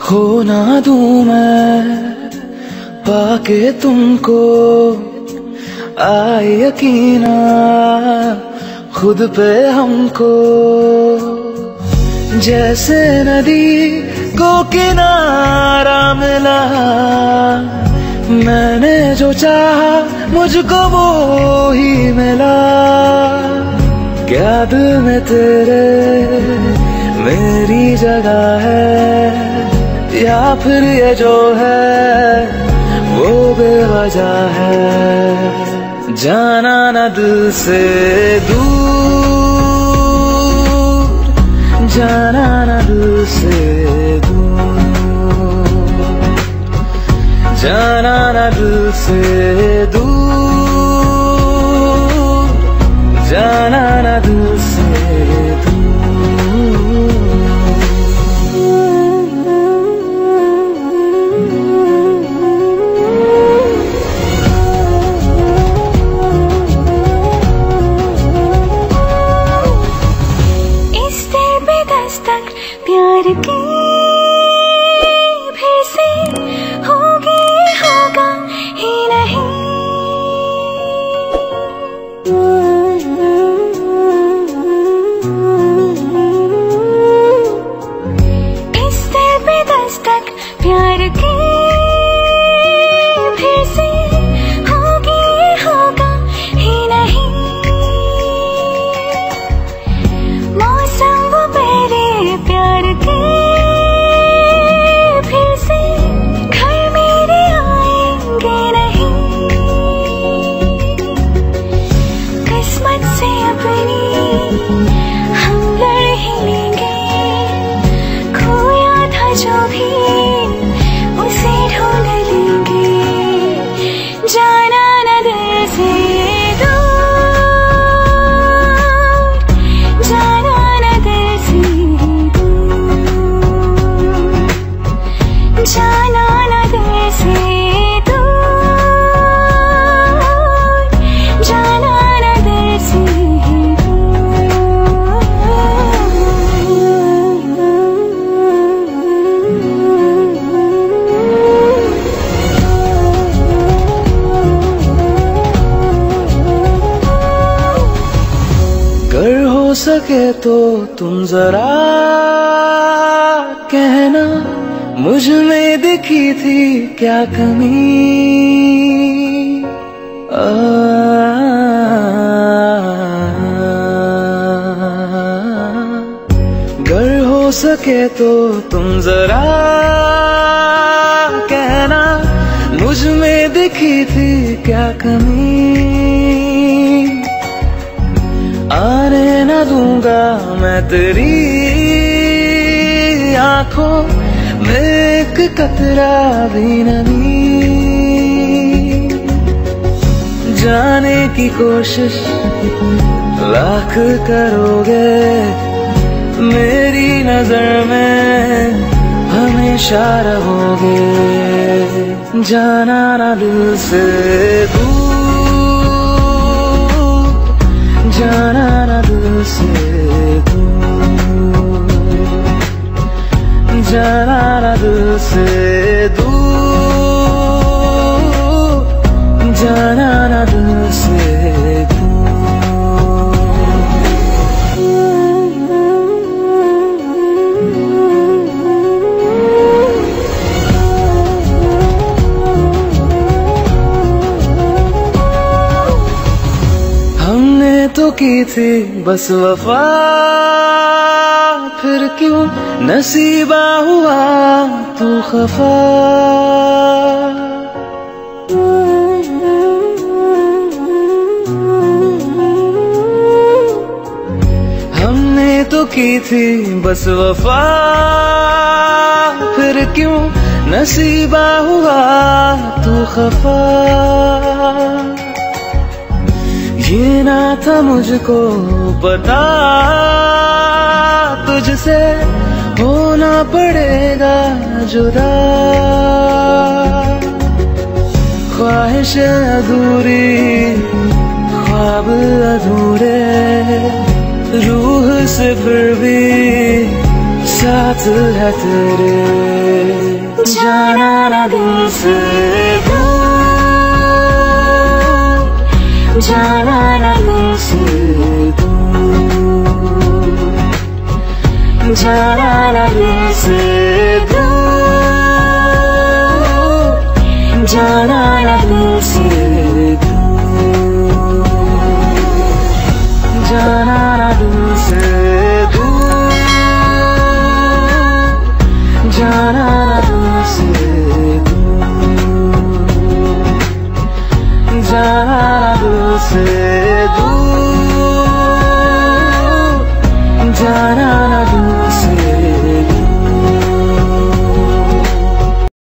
खो ना दूं मैं पाके तुमको, आए यकीना खुद पे हमको। जैसे नदी को किनारा मिला, मैंने जो चाहा मुझको वो ही मिला। क्या दिल में तेरे मेरी जगह है, या फिर ये जो है वो बेवजह है। जाना ना दिल से दूर, जाना ना दिल से दूर, जाना ना दिल से दूर, जाना ना दिल से दूर। प्यार की फिर से होगी, होगा ही नहीं। इस दिल पे दस्तक प्यार की फिर से होगी, होगा ही नहीं। मौसम वो मेरे प्यार के फिर से घर मेरे आएंगे नहीं। किस्मत से अपनी हम लड़ ही लेंगे, खोया था जो भी उसे ढूंढ लेंगे। जाना न दिल से जाना ना दिल से दूर, जाना ना दिल से अगर हो सके तो तुम जरा कहना, मुझ में दिखी थी क्या कमी। अगर हो सके तो तुम जरा कहना, मुझ में दिखी थी क्या कमी। आने न दूंगा मैं तेरी आंखों में एक कतरा भी नमी। जाने की कोशिश लाख करोगे, मेरी नजर में हमेशा रहोगे। जाना ना दिल से दूर, जाना ना दिल से दूर, जाना ना दिल से दूर, जाना ना दिल से दूर। हमने तो की थी बस वफा, फिर क्यों नसीबा हुआ तू खफा। हमने तो की थी बस वफा, फिर क्यों नसीबा हुआ तू खफा। ये ना था मुझको पता, तुझसे होना पड़ेगा जुदा। ख्वाहिश अधूरी, ख्वाब अधूरे, रूह से फिर भी साथ है तेरे। जाना ना दिल से दूर, जाना ना दिल से दूर, जाना ना दिल से दूर, जाना ना दिल से दूर, जाना ना दिल से दूर, जाना ना दिल से दूर, जाना